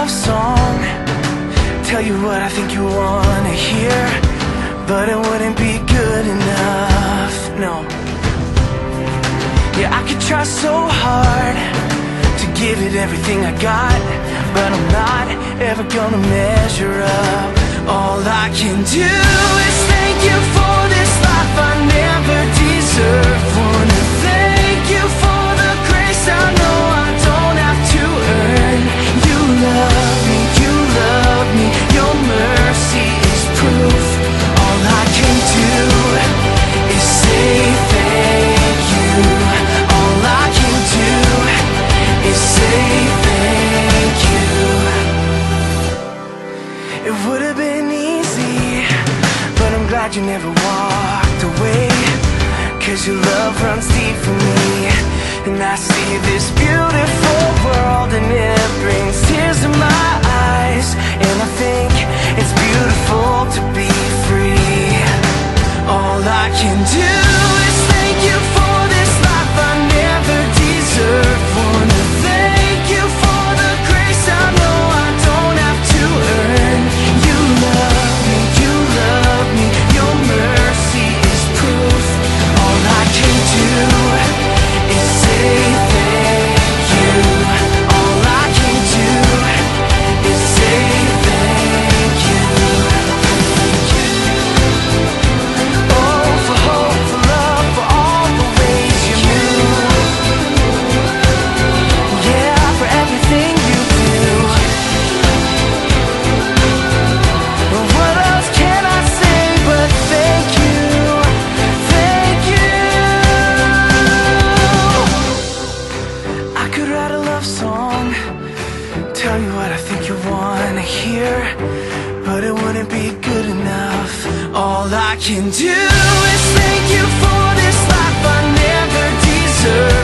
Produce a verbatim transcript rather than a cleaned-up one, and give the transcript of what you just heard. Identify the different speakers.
Speaker 1: love song, tell you what I think you wanna hear, but it wouldn't be good enough, no. Yeah, I could try so hard to give it everything I got, but I'm not ever gonna measure up. All I can do is thank you for this life I never deserved. Wanna thank you for the grace I know I don't have to earn. You love me, you love me, your mercy is proof. All I can do is say thank you. All I can do is say thank you. It would have been easy, but I'm glad you never walked away, 'cause your love runs deep for me. And I see this beautiful world and it brings tears to my eyes, and I think it's beautiful to be free. All I can do is thank you for this life I never deserved. Wanna thank you for the grace I know I don't have to earn. You love me, you love me, your mercy is proof. All I can do is say thank you. All I can do is say thank you. Oh, for hope, for love, for all the ways you move. Yeah, for everything you do. What else can I say but thank you, thank you. I could write a love song, tell you what I think you wanna hear, but it wouldn't be good enough. All I can do is thank you for this life I never deserved.